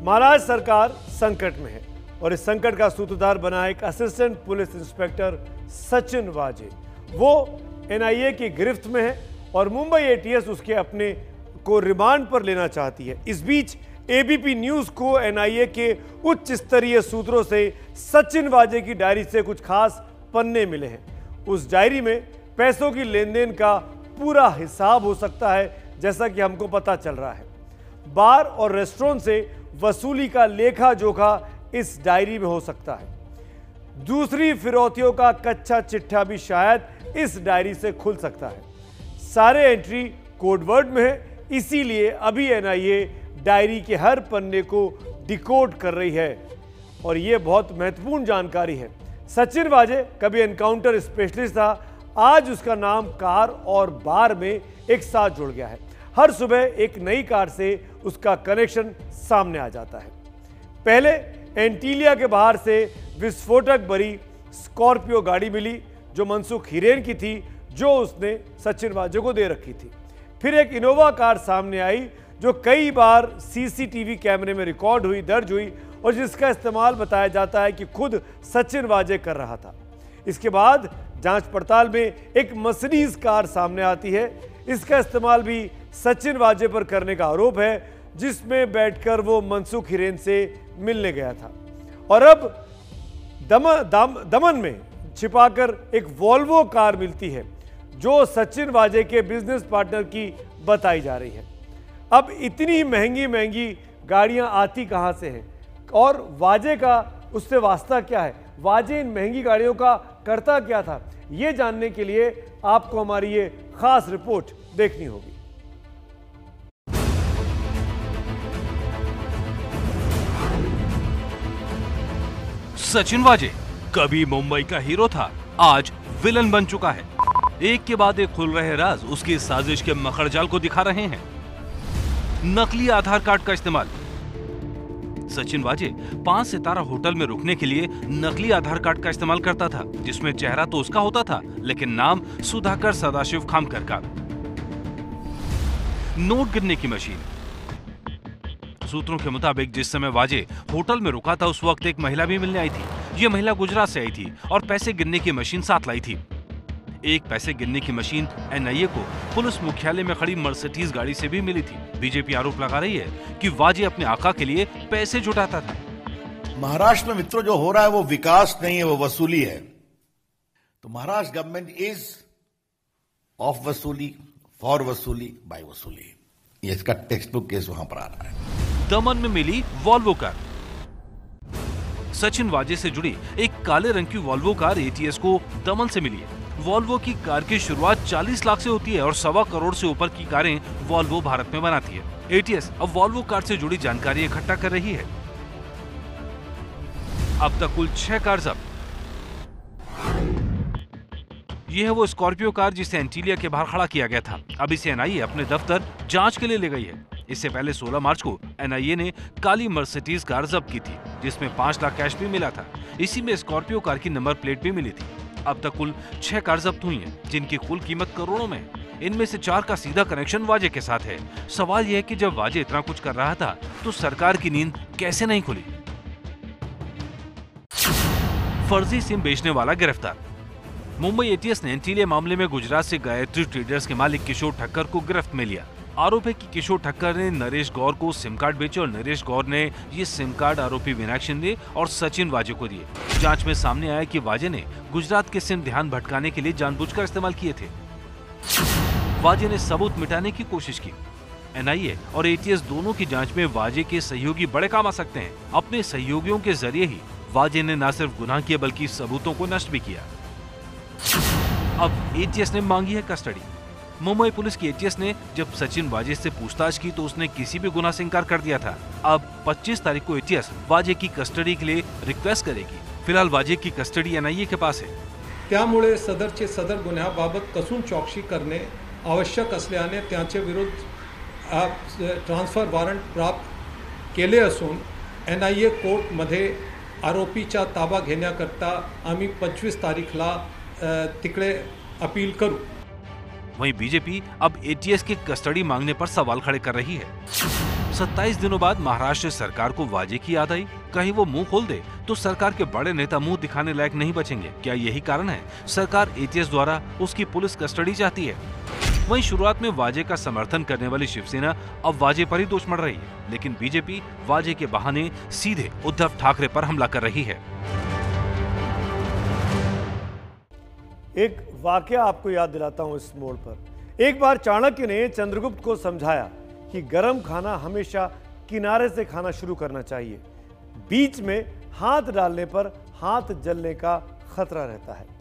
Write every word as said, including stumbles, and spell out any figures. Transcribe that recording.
महाराष्ट्र सरकार संकट में है और इस संकट का सूत्रधार बना एक असिस्टेंट पुलिस इंस्पेक्टर सचिन वाजे। वो एनआईए की गिरफ्त में है और मुंबई एटीएस उसके अपने को रिमांड पर लेना चाहती है। इस बीच एबीपी न्यूज को एनआईए के उच्च स्तरीय सूत्रों से सचिन वाजे की डायरी से कुछ खास पन्ने मिले हैं। उस डायरी में पैसों की लेन देन का पूरा हिसाब हो सकता है, जैसा कि हमको पता चल रहा है। बार और रेस्टोरेंट से वसूली का लेखा जोखा इस डायरी में हो सकता है। दूसरी फिरौतियों का कच्चा चिट्ठा भी शायद इस डायरी से खुल सकता है। सारे एंट्री कोडवर्ड में है, इसीलिए अभी एनआईए डायरी के हर पन्ने को डिकोड कर रही है और यह बहुत महत्वपूर्ण जानकारी है। सचिन वाजे कभी एनकाउंटर स्पेशलिस्ट था, आज उसका नाम कार और बार में एक साथ जुड़ गया है। हर सुबह एक नई कार से उसका कनेक्शन सामने आ जाता है। पहले एंटीलिया के बाहर से विस्फोटक भरी स्कॉर्पियो गाड़ी मिली जो मनसुख हिरेन की थी, जो उसने सचिन वाजे को दे रखी थी। फिर एक इनोवा कार सामने आई जो कई बार सीसीटीवी कैमरे में रिकॉर्ड हुई, दर्ज हुई और जिसका इस्तेमाल बताया जाता है कि खुद सचिन वाजे कर रहा था। इसके बाद जांच पड़ताल में एक मर्सिडीज कार सामने आती है। इसका इस्तेमाल भी सचिन वाजे पर करने का आरोप है, जिसमें बैठकर वो मनसुख हिरेन से मिलने गया था। और अब दम, दम, दमन में छिपाकर एक वॉल्वो कार मिलती है जो सचिन वाजे के बिजनेस पार्टनर की बताई जा रही है। अब इतनी महंगी महंगी गाड़ियां आती कहां से हैं और वाजे का उससे वास्ता क्या है? वाजे इन महंगी गाड़ियों का करता क्या था? ये जानने के लिए आपको हमारी ये खास रिपोर्ट देखनी होगी। सचिन वाजे कभी मुंबई का हीरो था, आज विलन बन चुका है। एक के बाद एक खुल रहे राज उसकी साजिश के मखड़जाल को दिखा रहे हैं। नकली आधार कार्ड का इस्तेमाल। सचिन वाजे पांच सितारा होटल में रुकने के लिए नकली आधार कार्ड का इस्तेमाल करता था, जिसमें चेहरा तो उसका होता था लेकिन नाम सुधाकर सदाशिव खामकर का। नोट गिनने की मशीन। सूत्रों के मुताबिक जिस समय वाजे होटल में रुका था उस वक्त एक महिला भी मिलने आई थी। यह महिला गुजरात से आई थी और पैसे गिनने की मशीन साथ लाई थी। एक पैसे गिनने की मशीन एनआईए को पुलिस मुख्यालय में खड़ी मर्सिडीज गाड़ी से भी मिली थी। बीजेपी आरोप लगा रही है कि वाजे अपने आका के लिए पैसे जुटाता था। महाराष्ट्र में मित्रों जो हो रहा है वो विकास नहीं है, वो वसूली है। तो महाराष्ट्र गवर्नमेंट इज ऑफ वसूली, फॉर वसूली, बाय वसूली। ये इसका टेक्स्ट बुक केस वहां पर आ रहा है। दमन में मिली वॉल्वो कार। सचिन वाजे से जुड़ी एक काले रंग की वॉल्वो कार एटीएस को दमन से मिली है। वॉल्वो की कार की शुरुआत चालीस लाख से होती है और सवा करोड़ से ऊपर की कारें वॉल्वो भारत में बनाती है। एटीएस अब वॉल्वो कार से जुड़ी जानकारी इकट्ठा कर रही है। अब तक कुल छह कार जब्त। यह है वो स्कॉर्पियो कार जिसे एंटीलिया के बाहर खड़ा किया गया था। अब इसे एनआईए अपने दफ्तर जांच के लिए ले गई है। इससे पहले सोलह मार्च को एनआईए ने काली मर्सिडीज कार जब्त की थी, जिसमें पांच लाख कैश भी मिला था। इसी में स्कॉर्पियो कार की नंबर प्लेट भी मिली थी। अब तक कुल छह कार जब्त हुई हैं, जिनकी कुल कीमत करोड़ों में है। इनमें से चार का सीधा कनेक्शन वाजे के साथ है। सवाल यह है कि जब वाजे इतना कुछ कर रहा था तो सरकार की नींद कैसे नहीं खुली? फर्जी सिम बेचने वाला गिरफ्तार। मुंबई एटीएस ने एंटीलिया मामले में गुजरात से गायत्री ट्रेडर्स के मालिक किशोर ठक्कर को गिरफ्त में लिया। आरोप है कि किशोर ठक्कर ने नरेश गौर को सिम कार्ड बेचे और नरेश गौर ने ये सिम कार्ड आरोपी विनायक शिंदे और सचिन वाजे को दिए। जांच में सामने आया कि वाजे ने गुजरात के सिम ध्यान भटकाने के लिए जानबूझकर इस्तेमाल किए थे। वाजे ने सबूत मिटाने की कोशिश की। एनआईए और एटीएस दोनों की जांच में वाजे के सहयोगी बड़े काम आ सकते हैं। अपने सहयोगियों के जरिए ही वाजे ने न सिर्फ गुनाह किया बल्कि सबूतों को नष्ट भी किया। अब एटीएस ने मांगी है कस्टडी। मुंबई पुलिस की एटीएस ने जब सचिन वाजे से पूछताछ की तो उसने किसी भी गुनाह से इनकार कर दिया था। अब पच्चीस तारीख को एटीएस वाजे की कस्टडी के लिए रिक्वेस्ट करेगी। फिलहाल वाजे की कस्टडी एनआईए के पास है। त्यामुळे सदरचे सदर गुन्ह्याबाबत कसून चौकशी करणे आवश्यक असल्याने त्यांचे विरुद्ध ट्रान्सफर वॉरंट प्राप्त केले असून एनआयए कोर्टमध्ये आरोपीचा ताबा घेण्याकरता आम्ही पंचवीस तारीखला तिकडे अपील करू। वहीं बीजेपी अब एटीएस की कस्टडी मांगने पर सवाल खड़े कर रही है। सत्ताईस दिनों बाद महाराष्ट्र सरकार को वाजे की याद आई। कहीं वो मुंह खोल दे तो सरकार के बड़े नेता मुंह दिखाने लायक नहीं बचेंगे। क्या यही कारण है सरकार एटीएस द्वारा उसकी पुलिस कस्टडी चाहती है? वहीं शुरुआत में वाजे का समर्थन करने वाली शिवसेना अब वाजे पर ही दोष मढ़ रही है, लेकिन बीजेपी वाजे के बहाने सीधे उद्धव ठाकरे पर हमला कर रही है। एक वाकया आपको याद दिलाता हूं इस मोड़ पर। एक बार चाणक्य ने चंद्रगुप्त को समझाया कि गरम खाना हमेशा किनारे से खाना शुरू करना चाहिए, बीच में हाथ डालने पर हाथ जलने का खतरा रहता है।